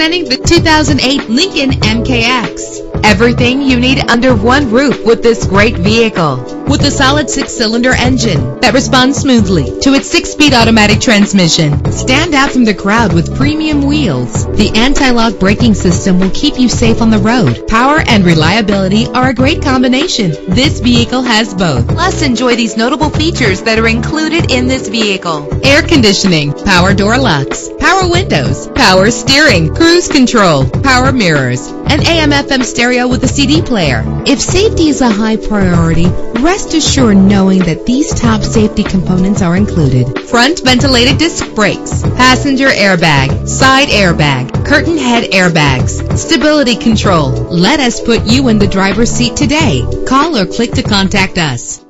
Presenting the 2008 Lincoln MKX. Everything you need under one roof with this great vehicle. With a solid 6-cylinder engine that responds smoothly to its 6-speed automatic transmission. Stand out from the crowd with premium wheels. The anti-lock braking system will keep you safe on the road. Power and reliability are a great combination. This vehicle has both. Plus, enjoy these notable features that are included in this vehicle: air conditioning, power door locks, power windows, power steering, cruise control, power mirrors, an AM/FM stereo with a CD player. If safety is a high priority, rest assured knowing that these top safety components are included: front ventilated disc brakes, passenger airbag, side airbag, curtain head airbags, stability control. Let us put you in the driver's seat today. Call or click to contact us.